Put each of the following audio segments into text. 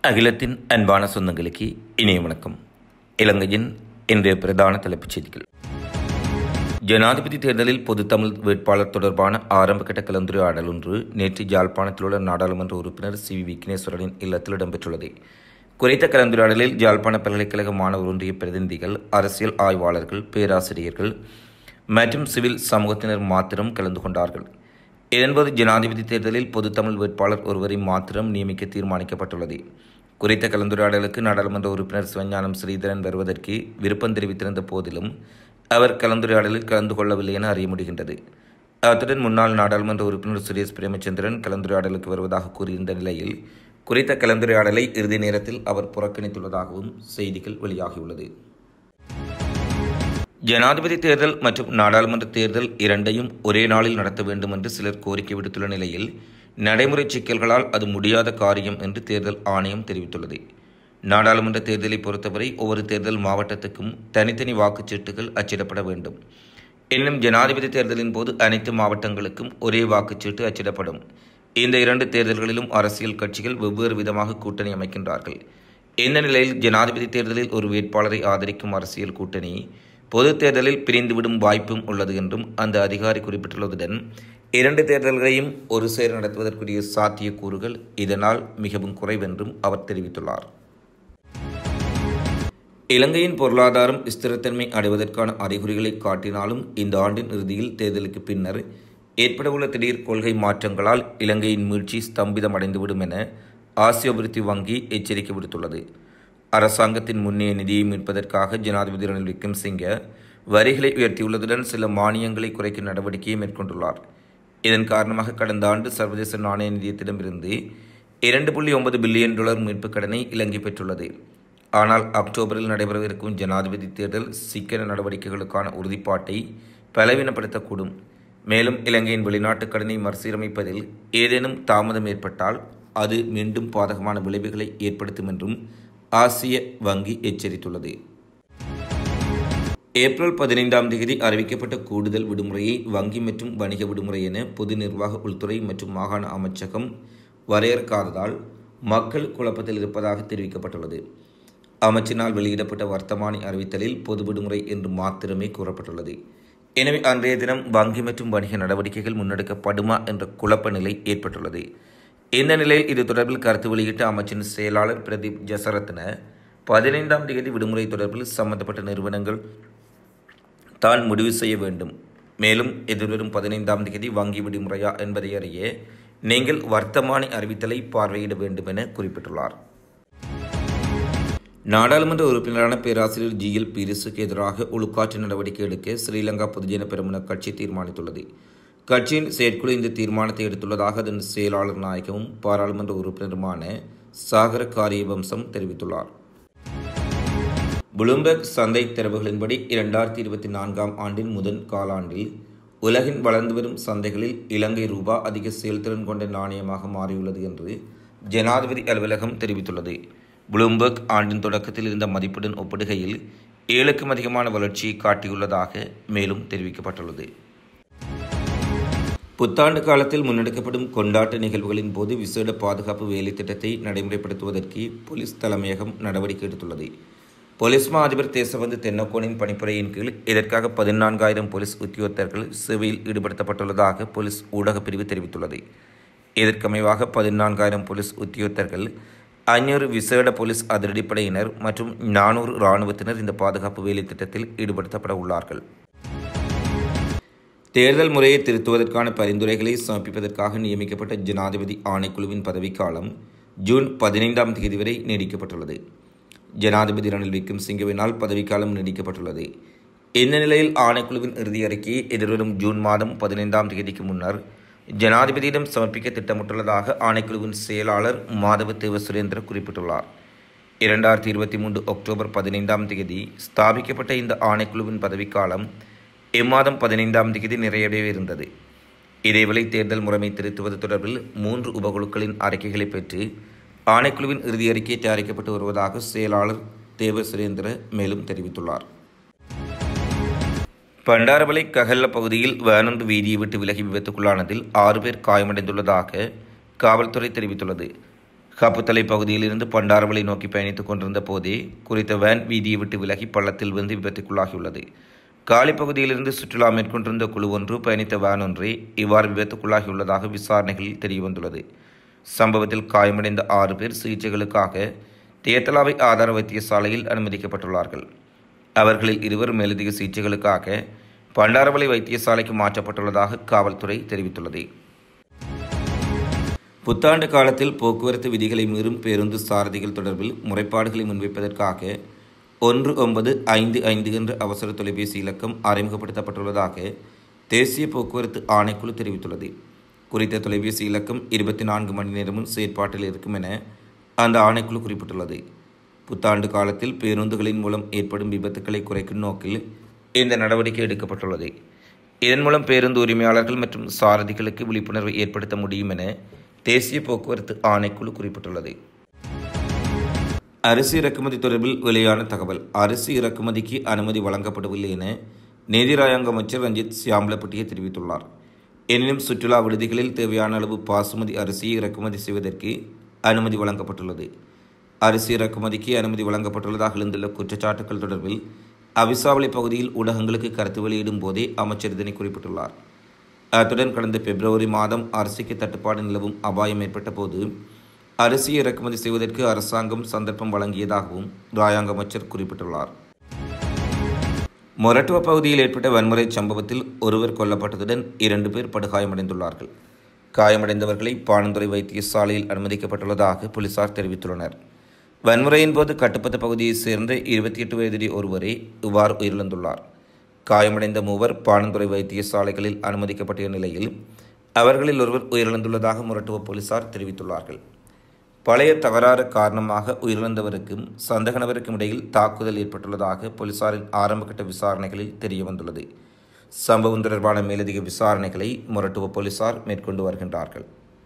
அகிலத்தின் அன்பான சொந்தங்களுக்கு இனிய வணக்கம். இலங்கையின் இன்றைய பிரதான தலைப்புச் செய்திகள். ஜனாதிபதி தேர்தலில் பொது தமிழ் வேட்பாளர் தொடர்பான ஆரம்பகட்ட கலந்துரையாடல் ஒன்று நேற்று யாழ்ப்பாணத்தில் உள்ள நாடாளுமன்ற உறுப்பினர் சி வி விக்னேஸ்வரனின் இல்லத்தில் இடம்பெற்றுள்ளது. குறித்த கலந்துரையாடலில் யாழ்ப்பாண பல்கலைக்கழக மாணவர் ஒன்றிய பிரதிநிதிகள், அரசியல் ஆய்வாளர்கள், பேராசிரியர்கள் மற்றும் சிவில் சமூகத்தினர் மாத்திரம் கலந்து கொண்டார்கள். இதன்போது ஜனாதிபதி தேர்தலில் பொது தமிழ் வேட்பாளர் ஒருவரை மாத்திரம் நியமிக்க தீர்மானிக்கப்பட்டுள்ளது. குறித்த கலந்துரையாடலுக்கு நாடாளுமன்ற உறுப்பினர் சிவஞானம் ஸ்ரீதரன் வருவதற்கு விருப்பம் தெரிவித்திருந்த போதிலும் அவர் கலந்துரையாடலில் கலந்து கொள்ளவில்லை என அறிய முடிகின்றது. அத்துடன் முன்னாள் நாடாளுமன்ற உறுப்பினர் சுரேஷ் பிரேமச்சந்திரன் கலந்துரையாடலுக்கு வருவதாக கூறியிருந்த நிலையில் குறித்த கலந்துரையாடலை இறுதி நேரத்தில் அவர் புறக்கணித்துள்ளதாகவும் செய்திகள் வெளியாகியுள்ளது. ஜனாதிபதி தேர்தல் மற்றும் நாடாளுமன்ற தேர்தல் இரண்டையும் ஒரே நாளில் நடத்த வேண்டும் என்று சிலர் கோரிக்கை விடுத்துள்ள நிலையில் நடைமுறை சிக்கல்களால் அது முடியாத காரியம் என்று தேர்தல் ஆணையம் தெரிவித்துள்ளது. நாடாளுமன்ற தேர்தலை பொறுத்தவரை ஒவ்வொரு தேர்தல் மாவட்டத்துக்கும் தனித்தனி வாக்குச்சீட்டுகள் அச்சிடப்பட வேண்டும். இன்னும் ஜனாதிபதி தேர்தலின் போது அனைத்து மாவட்டங்களுக்கும் ஒரே வாக்குச்சீட்டு அச்சிடப்படும். இந்த இரண்டு தேர்தல்களிலும் அரசியல் கட்சிகள் வெவ்வேறு விதமாக கூட்டணி அமைக்கின்றார்கள். இந்த நிலையில் ஜனாதிபதி தேர்தலில் ஒரு வேட்பாளரை ஆதரிக்கும் அரசியல் கூட்டணி பொது தேர்தலில் பிரிந்துவிடும் வாய்ப்பும் உள்ளது என்றும் அந்த அதிகாரி குறிப்பிட்டுள்ளதுடன் இரண்டு தேர்தல்களையும் ஒரு சேர நடத்துவதற்குரிய சாத்தியக்கூறுகள் இதனால் மிகவும் குறைவென்றும் அவர் தெரிவித்துள்ளார். இலங்கையின் பொருளாதாரம் ஸ்திரத்தன்மை அடைவதற்கான அறிகுறிகளை காட்டினாலும் இந்த ஆண்டின் இறுதியில் தேர்தலுக்கு பின்னர் ஏற்படவுள்ள திடீர் கொள்கை மாற்றங்களால் இலங்கையின் மீழ்ச்சி ஸ்தம்பிதம் அடைந்துவிடும் என ஆசிய அபிவிருத்தி வங்கி எச்சரிக்கை விடுத்துள்ளது. அரசாங்கத்தின் முன்னைய நிதியை மீட்பதற்காக ஜனாதிபதி ரணில் விக்ரமசிங்க வரிகளை உயர்த்தியுள்ளதுடன் சில மானியங்களை குறைக்கும் நடவடிக்கையை மேற்கொண்டுள்ளார். இதன் காரணமாக கடந்த ஆண்டு சர்வதேச நாணய நிதியத்திடமிருந்து $2.9 பில்லியன் மீட்புக் கடனை இலங்கை பெற்றுள்ளது. ஆனால் அக்டோபரில் நடைபெறவிருக்கும் ஜனாதிபதி தேர்தல் சிக்கன நடவடிக்கைகளுக்கான உறுதிப்பாட்டை பலவீனப்படுத்தக்கூடும். மேலும் இலங்கையின் வெளிநாட்டு கடனை மறுசீரமைப்பதில் ஏதேனும் தாமதம் ஏற்பட்டால் அது மீண்டும் பாதகமான விளைவுகளை ஏற்படுத்தும் என்றும் ஆசிய வங்கி எச்சரித்துள்ளது. ஏப்ரல் 15 அறிவிக்கப்பட்ட கூடுதல் விடுமுறையை வங்கி மற்றும் வணிக விடுமுறை என பொது நிர்வாக, உள்துறை மற்றும் மாகாண அமைச்சகம் வரையறுக்காததால் மக்கள் குழப்பத்தில் இருப்பதாக தெரிவிக்கப்பட்டுள்ளது. அமைச்சினால் வெளியிடப்பட்ட வர்த்தமானி அறிவித்தலில் பொது விடுமுறை என்று மாத்திரமே கூறப்பட்டுள்ளது. எனவே அன்றைய தினம் வங்கி மற்றும் வணிக நடவடிக்கைகள் முன்னெடுக்கப்படுமா என்ற குழப்ப நிலை ஏற்பட்டுள்ளது. இந்த நிலையில் இது தொடர்பில் கருத்து வெளியிட்ட அமைச்சின் செயலாளர் பிரதீப் ஜசரத்ன 15 விடுமுறை தொடர்பில் சம்பந்தப்பட்ட நிறுவனங்கள் தான் முடிவு செய்ய வேண்டும். மேலும் எதிர்வரும் 15 வங்கி விடுமுறையா என்பதை அறிய நீங்கள் வர்த்தமானி அறிவித்தலை பார்வையிட வேண்டும் என குறிப்பிட்டுள்ளார். நாடாளுமன்ற உறுப்பினரான பேராசிரியர் GL பீரிஸுக்கு எதிராக ஒழுக்காற்று நடவடிக்கை எடுக்க ஸ்ரீலங்கா பொதுஜன பெரமுன கட்சி தீர்மானித்துள்ளது. கட்சியின் செயற்குழு இந்த தீர்மானத்தை எடுத்துள்ளதாக அதன் செயலாளர் நாயகமும் பாராளுமன்ற உறுப்பினருமான சாகர காரியவம்சம் தெரிவித்துள்ளார். புளூம்பெர்க் சந்தை தரவுகளின்படி 2024 ஆண்டின் முதல் காலாண்டில் உலகின் வளர்ந்து வரும் சந்தைகளில் இலங்கை ரூபா அதிக செயல்திறன் கொண்ட நாணயமாக மாறியுள்ளது என்று ஜனாதிபதி அலுவலகம் தெரிவித்துள்ளது. புளூம்பெர்க் ஆண்டின் தொடக்கத்தில் இருந்த மதிப்புடன் ஒப்பிடுகையில் 7க்கும் அதிகமான வளர்ச்சியை காட்டியுள்ளதாக மேலும் தெரிவிக்கப்பட்டுள்ளது. புத்தாண்டு காலத்தில் முன்னெடுக்கப்படும் கொண்டாட்ட நிகழ்வுகளின் போது விசேட பாதுகாப்பு வேலை திட்டத்தை நடைமுறைப்படுத்துவதற்கு போலீஸ் தலைமையகம் நடவடிக்கை எடுத்துள்ளது. போலீஸ் மா அதிபர் தேசபந்து தென்னக்கோனின் பணிப்புரையின் கீழ் இதற்காக 14,000 போலீஸ் உத்தியோகத்தர்கள் சேவையில் ஈடுபடுத்தப்பட்டுள்ளதாக போலீஸ் ஊடகப் பிரிவு தெரிவித்துள்ளது. இதற்கமைவாக 14,000 போலீஸ் உத்தியோகத்தர்கள், 500 விசேட போலீஸ் அதிரடிப்படையினர் மற்றும் 400 இராணுவத்தினர் இந்த பாதுகாப்பு வேலை திட்டத்தில் ஈடுபடுத்தப்பட உள்ளார்கள். தேர்தல் முறையை திருத்துவதற்கான பரிந்துரைகளை சமர்ப்பிப்பதற்காக நியமிக்கப்பட்ட ஜனாதிபதி ஆணைக்குழுவின் பதவிக்காலம் ஜூன் 15 வரை நீடிக்கப்பட்டுள்ளது. ஜனாதிபதி ரணில் விக்ரமசிங்கவினால் பதவிக்காலம் நீடிக்கப்பட்டுள்ளது. இந்த நிலையில் ஆணைக்குழுவின் இறுதி அறிக்கையை எதிர்வரும் ஜூன் மாதம் 15 முன்னர் ஜனாதிபதியிடம் சமர்ப்பிக்க திட்டமிட்டுள்ளதாக ஆணைக்குழுவின் செயலாளர் மாதவ தேவ சுரேந்திர குறிப்பிட்டுள்ளார். 2023 அக்டோபர் 15 ஸ்தாபிக்கப்பட்ட இந்த ஆணைக்குழுவின் பதவிக்காலம் இம்மாதம் 15 நிறைவடைய இருந்தது. இதேவேளை தேர்தல் முறைமை திருத்துவது தொடர்பில் 3 உபகுழுக்களின் அறிக்கைகளை பெற்று ஆணைக்குழுவின் இறுதி அறிக்கை தயாரிக்கப்பட்டு வருவதாக செயலாளர் தேவ சுரேந்திர மேலும் தெரிவித்துள்ளார். பண்டாரவளை கஹல்ல பகுதியில் வேனொன்று வீதியை விட்டு விலகி விபத்துக்குள்ளானதில் 6 பேர் காயமடைந்துள்ளதாக காவல்துறை தெரிவித்துள்ளது. காப்புத்தலை பகுதியிலிருந்து பண்டாரவளை நோக்கி பயணித்துக் கொண்டிருந்த போதே குறித்த வேன் வீதியை விட்டு விலகி பள்ளத்தில் வந்து விபத்துக்குள்ளாகியுள்ளது. காலி பகுதியிலிருந்து சுற்றுலா மேற்கொண்டிருந்த குழு ஒன்று பயணித்த வேன் ஒன்றே இவ்வாறு விபத்துக்குள்ளாகியுள்ளதாக விசாரணைகளில் தெரியவந்துள்ளது. சம்பவத்தில் காயமடைந்த 6 பேர் சிகிச்சைகளுக்காக தேத்தலாவை ஆதார வைத்தியசாலையில் அனுமதிக்கப்பட்டுள்ளார்கள். அவர்களில் 2 மேலதிக சிகிச்சைகளுக்காக பண்டாரவளை வைத்தியசாலைக்கு மாற்றப்பட்டுள்ளதாக காவல்துறை தெரிவித்துள்ளது. புத்தாண்டு காலத்தில் போக்குவரத்து விதிகளை மீறும் பேருந்து சாரதிகள் தொடர்பில் முறைப்பாடுகளை முன்வைப்பதற்காக 1955 என்ற அவசர தொலைபேசி இலக்கம் அறிமுகப்படுத்தப்பட்டுள்ளதாக தேசிய போக்குவரத்து ஆணைக்குழு தெரிவித்துள்ளது. குறித்த தொலைபேசி இலக்கம் 24 மணி நேரமும் செயற்பாட்டில் இருக்கும் என அந்த ஆணைக்குழு குறிப்பிட்டுள்ளது. புத்தாண்டு காலத்தில் பேருந்துகளின் மூலம் ஏற்படும் விபத்துக்களை குறைக்கும் நோக்கில் இந்த நடவடிக்கை எடுக்கப்பட்டுள்ளது. இதன் மூலம் பேருந்து உரிமையாளர்கள் மற்றும் சாரதிகளுக்கு விழிப்புணர்வை ஏற்படுத்த முடியும் என தேசிய போக்குவரத்து ஆணைக்குழு குறிப்பிட்டுள்ளது. அரிசி இறக்குமதி தொடர்பில் வெளியான தகவல். அரிசி இறக்குமதிக்கு அனுமதி வழங்கப்படவில்லை என நீதி ராஜாங்க அமைச்சர் ரஞ்சித் சியாம்லப்பட்டிய தெரிவித்துள்ளார். எனினும் சுற்றுலா விடுதிகளில் தேவையான அளவு பாசுமதி அரிசியை இறக்குமதி செய்வதற்கு அனுமதி வழங்கப்பட்டுள்ளது. அரிசி இறக்குமதிக்கு அனுமதி வழங்கப்பட்டுள்ளதாக எழுந்துள்ள குற்றச்சாட்டுகள் தொடர்பில் அவிசாவளை பகுதியில் ஊடகங்களுக்கு கருத்து வெளியிடும் போதே அமைச்சர் இதனை குறிப்பிட்டுள்ளார். அத்துடன் கடந்த பிப்ரவரி மாதம் அரிசிக்கு தட்டுப்பாடு நிலவும் அபாயம் ஏற்பட்ட போது அரிசியை இறக்குமதி செய்வதற்கு அரசாங்கம் சந்தர்ப்பம் வழங்கியதாகவும் ராஜாங்க அமைச்சர் குறிப்பிட்டுள்ளார். மொரட்டுவ பகுதியில் ஏற்பட்ட வன்முறை சம்பவத்தில் ஒருவர் கொல்லப்பட்டதுடன் 2 பேர் படுகாயமடைந்துள்ளார்கள். காயமடைந்தவர்களை பாணந்துறை வைத்தியசாலையில் அனுமதிக்கப்பட்டுள்ளதாக போலீசார் தெரிவித்துள்ளனர். வன்முறையின் போது கட்டுப்பத்த பகுதியைச் சேர்ந்த 28 வயதுடைய ஒருவரே இவ்வாறு உயிரிழந்துள்ளார். காயமடைந்த 3 பாணந்துறை வைத்தியசாலைகளில் அனுமதிக்கப்பட்ட நிலையில் அவர்களில் ஒருவர் உயிரிழந்துள்ளதாக மொரட்டுவ போலீசார் தெரிவித்துள்ளார்கள். பழைய தகராறு காரணமாக உயிரிழந்தவருக்கும் சந்தேக நபருக்கும் இடையில் தாக்குதல் ஏற்பட்டுள்ளதாக போலீசாரின் ஆரம்பகட்ட விசாரணைகளில் தெரியவந்துள்ளது. சம்பவம் தொடர்பான மேலதிக விசாரணைகளை மொரட்டுவ போலீசார் மேற்கொண்டு வருகின்றார்கள்.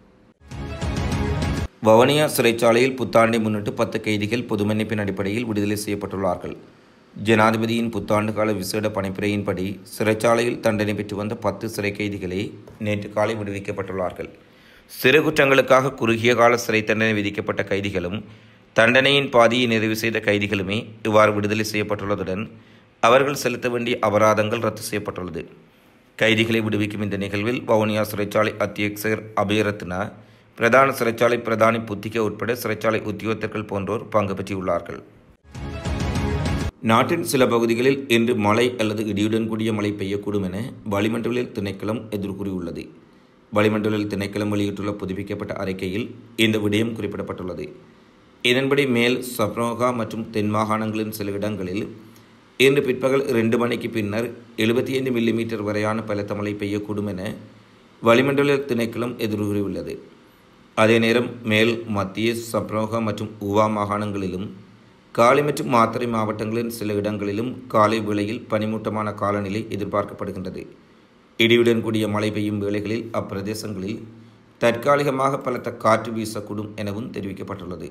வவுனியா சிறைச்சாலையில் புத்தாண்டை முன்னிட்டு 10 கைதிகள் பொது மன்னிப்பின் அடிப்படையில் விடுதலை செய்யப்பட்டுள்ளார்கள். ஜனாதிபதியின் புத்தாண்டு கால விசேட பணிப்புரையின்படி சிறைச்சாலையில் தண்டனை பெற்று வந்த 10 சிறை கைதிகளே நேற்று காலை விடுவிக்கப்பட்டுள்ளார்கள். சிறு குற்றங்களுக்காக குறுகிய கால சிறை தண்டனை விதிக்கப்பட்ட கைதிகளும் தண்டனையின் பாதியை நிறைவு செய்த கைதிகளுமே இவ்வாறு விடுதலை செய்யப்பட்டுள்ளதுடன் அவர்கள் செலுத்த வேண்டிய அபராதங்கள் ரத்து செய்யப்பட்டுள்ளது. கைதிகளை விடுவிக்கும் இந்த நிகழ்வில் வவுனியா சிறைச்சாலை அத்தியட்சகர் அபயரத்னா, பிரதான சிறைச்சாலை பிரதானி புத்திக உட்பட சிறைச்சாலை உத்தியோகத்தர்கள் போன்றோர் பங்கு பெற்றுள்ளார்கள். நாட்டின் சில பகுதிகளில் இன்று மழை அல்லது இடியுடன் கூடிய மழை பெய்யக்கூடும் என வளிமண்டல திணைக்களம் எதிர்கூறியுள்ளது. வளிமண்டல திணைக்களம் வெளியிட்டுள்ள புதுப்பிக்கப்பட்ட அறிக்கையில் இந்த விடயம் குறிப்பிடப்பட்டுள்ளது. இதன்படி மேல் சப்ரோகா மற்றும் தென் மாகாணங்களின் சில இடங்களில் இன்று பிற்பகல் 2 மணிக்கு பின்னர் 75 மில்லிமீட்டர் வரையான பலத்த மழை பெய்யக்கூடும் என வளிமண்டல திணைக்களம் எதிர்கூறியுள்ளது. அதே நேரம் மேல் மத்திய சப்ரோகா மற்றும் ஊவா மாகாணங்களிலும் காலி மற்றும் மாத்தறை மாவட்டங்களின் சில இடங்களிலும் காலை வேளையில் பனிமூட்டமான காலநிலை எதிர்பார்க்கப்படுகின்றது. இடியுடன் கூடிய மழை பெய்யும் வேளைகளில் அப்பிரதேசங்களில் தற்காலிகமாக பலத்த காற்று வீசக்கூடும் எனவும் தெரிவிக்கப்பட்டுள்ளது.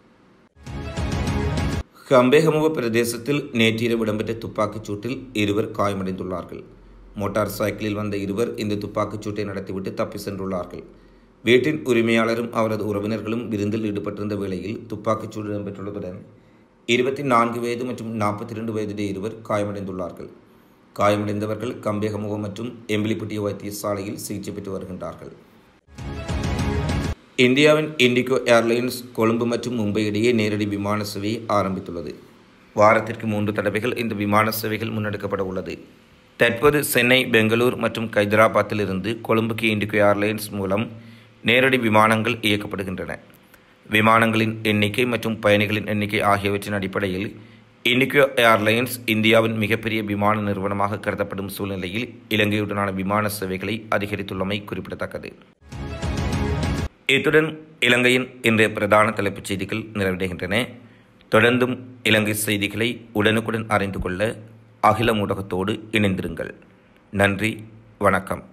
கம்பேகமுவ பிரதேசத்தில் நேற்றிரவு இடம்பெற்ற துப்பாக்கிச் சூட்டில் 2 காயமடைந்துள்ளார்கள். மோட்டார் சைக்கிளில் வந்த 2 இந்த துப்பாக்கிச் சூட்டை நடத்திவிட்டு தப்பி சென்றுள்ளார்கள். வீட்டின் உரிமையாளரும் அவரது உறவினர்களும் விருந்தில் ஈடுபட்டிருந்த வேளையில் துப்பாக்கிச் சூடு இடம்பெற்றுள்ளதுடன் 24 வயது மற்றும் 42 வயதுடைய 2 காயமடைந்துள்ளார்கள். காயமடைந்தவர்கள் கம்பேகமுவ மற்றும் எம்பிலிப்பட்டிய வைத்தியசாலையில் சிகிச்சை பெற்று வருகின்றார்கள். இந்தியாவின் இண்டிகோ ஏர்லைன்ஸ் கொழும்பு மற்றும் மும்பை இடையே நேரடி விமான சேவையை ஆரம்பித்துள்ளது. வாரத்திற்கு 3 தடவைகள் இந்த விமான சேவைகள் முன்னெடுக்கப்பட உள்ளது. தற்போது சென்னை, பெங்களூர் மற்றும் ஹைதராபாத்தில் இருந்து கொழும்புக்கு இண்டிகோ ஏர்லைன்ஸ் மூலம் நேரடி விமானங்கள் இயக்கப்படுகின்றன. விமானங்களின் எண்ணிக்கை மற்றும் பயணிகளின் எண்ணிக்கை ஆகியவற்றின் அடிப்படையில் இண்டிகோ ஏர்லைன்ஸ் இந்தியாவின் மிகப்பெரிய விமான நிறுவனமாக கருதப்படும் சூழ்நிலையில் இலங்கையுடனான விமான சேவைகளை அதிகரித்துள்ளமை குறிப்பிடத்தக்கது. இத்துடன் இலங்கையின் இன்றைய பிரதான தலைப்புச் செய்திகள் நிறைவடைகின்றன. தொடர்ந்தும் இலங்கை செய்திகளை உடனுக்குடன் அறிந்து கொள்ள அகில ஊடகத்தோடு இணைந்திருங்கள். நன்றி, வணக்கம்.